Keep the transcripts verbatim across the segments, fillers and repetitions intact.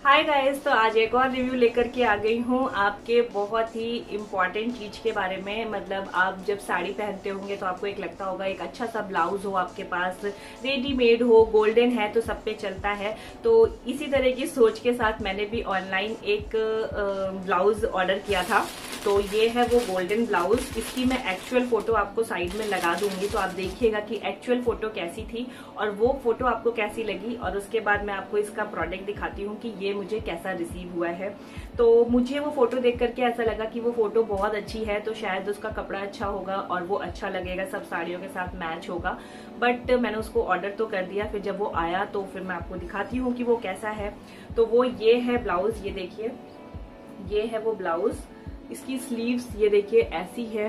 Hi guys, तो आज एक और रिव्यू लेकर के आ गई हूँ आपके बहुत ही इम्पोर्टेंट चीज के बारे में। मतलब आप जब साड़ी पहनते होंगे तो आपको एक लगता होगा एक अच्छा सा ब्लाउज हो आपके पास, रेडीमेड हो, गोल्डन है तो सब पे चलता है। तो इसी तरह की सोच के साथ मैंने भी ऑनलाइन एक ब्लाउज ऑर्डर किया था। तो ये है वो गोल्डन ब्लाउज। इसकी मैं एक्चुअल फोटो आपको साइड में लगा दूंगी, तो आप देखिएगा कि एक्चुअल फोटो कैसी थी और वो फोटो आपको कैसी लगी, और उसके बाद मैं आपको इसका प्रोडक्ट दिखाती हूँ कि ये मुझे कैसा रिसीव हुआ है। तो मुझे वो फोटो देख करके ऐसा लगा कि वो फोटो बहुत अच्छी है, तो शायद उसका कपड़ा अच्छा होगा और वो अच्छा लगेगा, सब साड़ियों के साथ मैच होगा। बट मैंने उसको ऑर्डर तो कर दिया। फिर जब वो आया तो फिर मैं आपको दिखाती हूँ कि वो कैसा है। तो वो ये है ब्लाउज, ये देखिए, ये है वो ब्लाउज। इसकी स्लीव्स ये देखिए ऐसी है।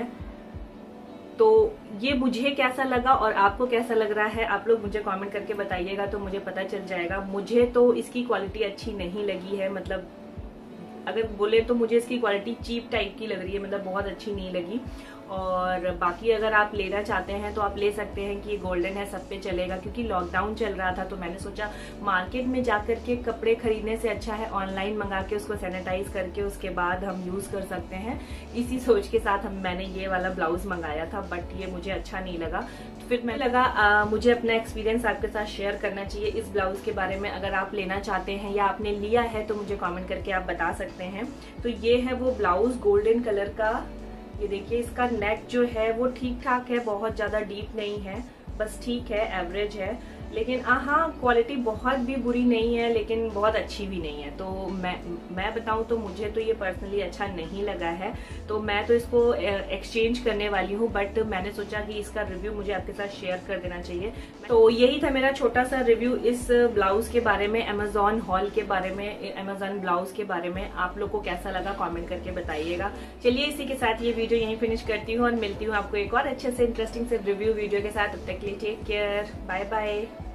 तो ये मुझे कैसा लगा और आपको कैसा लग रहा है, आप लोग मुझे कमेंट करके बताइएगा तो मुझे पता चल जाएगा। मुझे तो इसकी क्वालिटी अच्छी नहीं लगी है, मतलब अगर बोले तो मुझे इसकी क्वालिटी चीप टाइप की लग रही है, मतलब बहुत अच्छी नहीं लगी। और बाकी अगर आप लेना चाहते हैं तो आप ले सकते हैं कि ये गोल्डन है, सब पे चलेगा। क्योंकि लॉकडाउन चल रहा था तो मैंने सोचा मार्केट में जाकर के कपड़े खरीदने से अच्छा है ऑनलाइन मंगा के उसको सैनिटाइज करके उसके बाद हम यूज कर सकते हैं। इसी सोच के साथ हम मैंने ये वाला ब्लाउज मंगाया था, बट ये मुझे अच्छा नहीं लगा। तो फिर मैं लगा आ, मुझे अपना एक्सपीरियंस आपके साथ शेयर करना चाहिए इस ब्लाउज के बारे में। अगर आप लेना चाहते हैं या आपने लिया है तो मुझे कमेंट करके आप बता सकते हैं। तो ये है वो ब्लाउज गोल्डन कलर का। ये देखिए, इसका नेक जो है वो ठीक ठाक है, बहुत ज्यादा डीप नहीं है, बस ठीक है, एवरेज है। लेकिन हाँ, क्वालिटी बहुत भी बुरी नहीं है लेकिन बहुत अच्छी भी नहीं है। तो मैं मैं बताऊं तो मुझे तो ये पर्सनली अच्छा नहीं लगा है, तो मैं तो इसको एक्सचेंज करने वाली हूँ। बट मैंने सोचा कि इसका रिव्यू मुझे आपके साथ शेयर कर देना चाहिए। तो यही था मेरा छोटा सा रिव्यू इस ब्लाउज के बारे में, अमेजॉन हॉल के बारे में, अमेजॉन ब्लाउज के बारे में। आप लोग को कैसा लगा कॉमेंट करके बताइएगा। चलिए इसी के साथ ये वीडियो यहीं फिनिश करती हूँ और मिलती हूँ आपको एक और अच्छे से इंटरेस्टिंग से रिव्यू वीडियो के साथ। तब तक के लिए टेक केयर, बाय बाय।